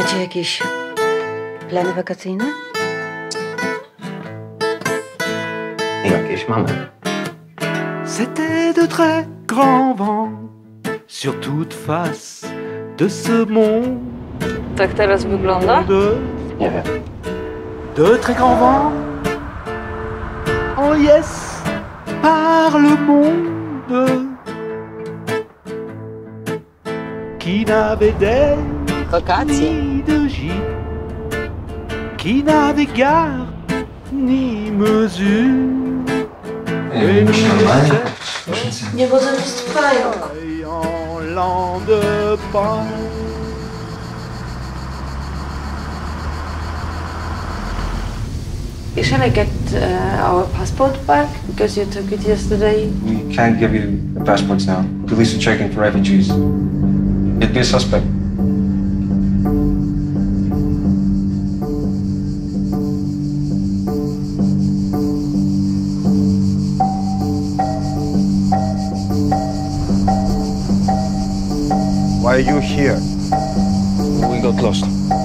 Macie jakieś plany wakacyjne? Jakieś mamy. C'était de très grands vents sur toute face de ce monde. Tak teraz wygląda? Nie wiem. De très grands vents en liesse par le monde qui n'avait d'air ni de gîte, qui n'avait garde ni mesure. Et nous en lendemain. Shall I get our passport back because you took it yesterday? We can't give you the passports now. Police are checking for refugees. You'd be a suspect. Why are you here? We got lost.